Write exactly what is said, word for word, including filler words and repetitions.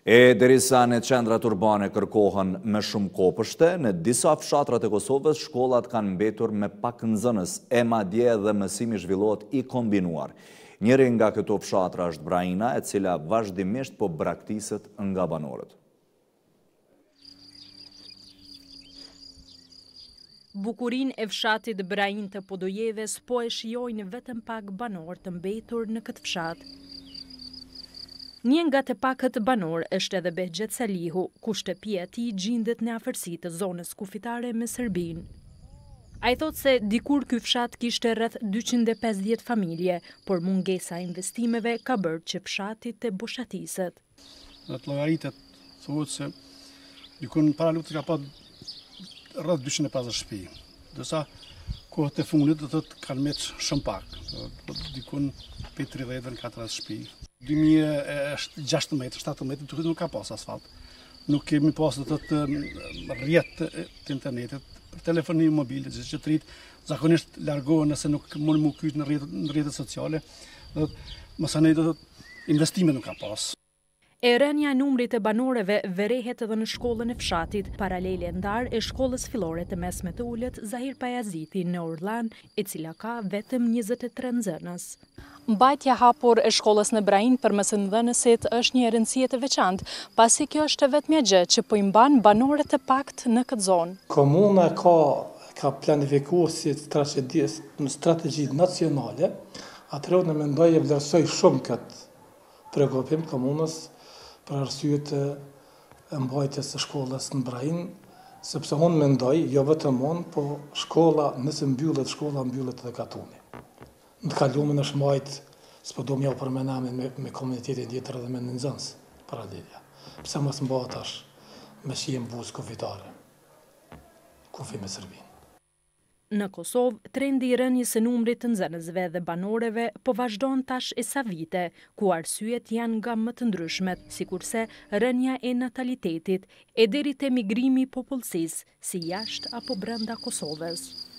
E derisa në qendrat urbane kërkohen me shumë kopështe, në disa fshatrat e Kosovës shkollat kanë mbetur me pak nxënës, e madje edhe mësimi zhvillohet i kombinuar. Njëri nga këto fshatra është Braina, e cila vazhdimisht po braktiset nga banorët. Bukurin e fshatit Brain të Podojeves po e shijojnë vetëm pak banor të mbetur në këtë fshat. Një nga të pakët banor është edhe Behgjet Salihu, ku shtëpia e tij gjendet në afërsi të zonës kufitare me Serbinë. Ai thotë se dikur ky fshat kishte rreth dyqind e pesëdhjetë familje, por mungesa e investimeve ka bërë që fshati të boshatiset. Në të llogaritet thuhet se dikur para luftës ka pa rreth dyqind e pesëdhjetë shtëpi. Dërsa kohët e fundit do thotë kanë më shumë pak. Dikur pe tridhjetë katërdhjetë shtëpi. dy mijë e gjashtëdhjetë shtatëdhjetë nuk ka pas asfalt. Nuk kemi pas do të rrjet të internetit, për telefoni mobile, që të rrit zakonisht largohen nëse nuk mund më kyç në rrjetet në rrjetet sociale. Do të mos anë do të investime nuk ka pas. E rënja e numrit të banorëve verehet edhe në shkollën e fshatit, paralele ndar e shkollës fillore të mesme të ulët Zahir Pajaziti në Orlan, e cila ka vetëm njëzet e tre nxënës. Mbajtja hapur e shkollës në Brain për mësimdhënësit është një rëndësie të veçantë, pasi kjo është vetmja gjë që po i mban banorët e pakt në këtë zonë. Komuna ka ka planifikuar si strategji strategji nacionale, atëherë ne mendoj e vlerësoj shumë këtë preokupim komunës për arsye të mbajtjes së shkollës në Brain, sepse unë mendoj, jo vetëm unë, po shkolla, nëse mbyllet shkolla, mbyllet edhe katuni. Në të kaluamën është mbajt, s'po do m'jau përmenamin me, me komunitetin tjetër edhe me në nxënës paralelja. Pse mos mbahet tash me shihen buzë kufitare, kufi me Serbinë. Në Kosovë, trendi i rënies së numrit të nxënësve dhe banorëve po vazhdon tash e sa vite, ku arsyet janë nga më të ndryshmet, sikurse rënja e natalitetit e deri te migrimi i popullsisë, si jashtë apo brenda Kosovës.